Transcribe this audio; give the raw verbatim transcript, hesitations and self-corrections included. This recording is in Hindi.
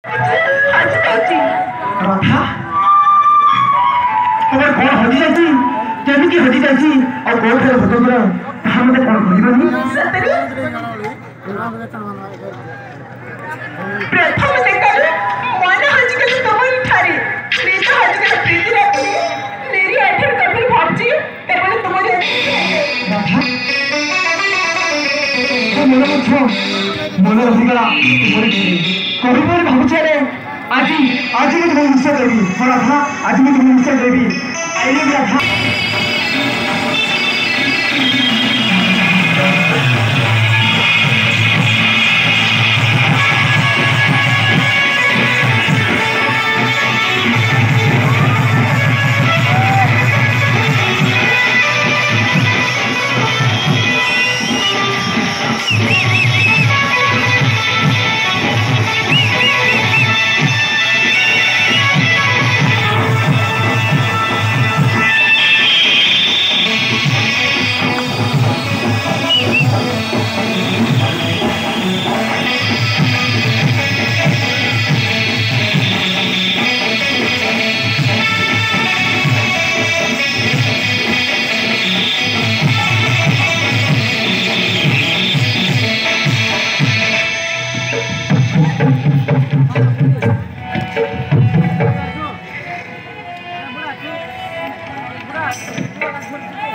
राधा तुम्हारे कौन हजी जाती केमिकी हजी जाती और कौन थे भगवान ताहा मते कौन कहबनी सतरी प्रथम देखल मन हजी गली तुम ही ठारी प्रीत हजी गली प्रीति रहती मेरी आठर कभी भाबजी केवल तुम जे राधा तो मन मुछो मन रहिगला तुम्हारी कभी पर भाबुछे रे आज आज मैं तुम्हें निश्चय देवी और राधा आज मैं तुम्हें निश्चय देवी I love Radha Burak, burak, burak.